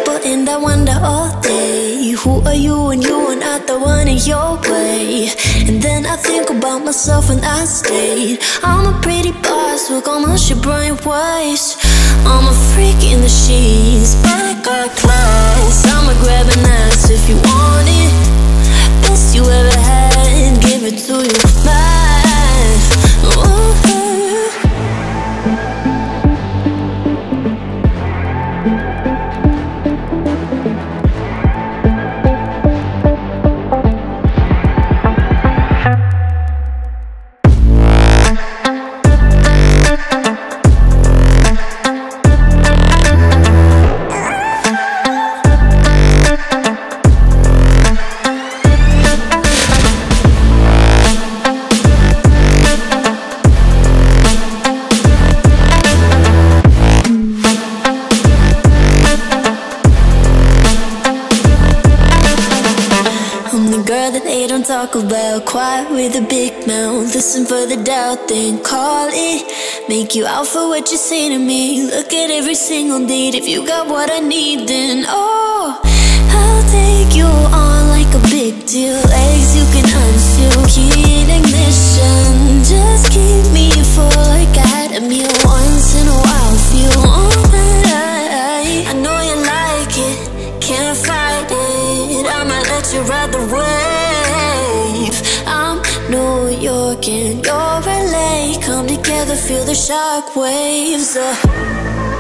people and I wonder all day, who are you and you are not the one in your way. And then I think about myself and I state, I'm a pretty boss, look on my shit bright waist. I'm a freak in the sheets, but I got class. I'ma grab an ass if you want it. Best you ever had, give it to you back. Ooh. Talk about, quiet with a big mouth. Listen for the doubt, then call it. Make you out for what you say to me. Look at every single date. If you got what I need, then oh, I'll take you on like a big deal. Legs you can unseal, key in ignition. Just keep me full like I had a meal once in a while. Feel alright. I know you like it, can't fight it. I'ma let you ride the wave. I'm New York and you're LA. Come together, feel the shock waves.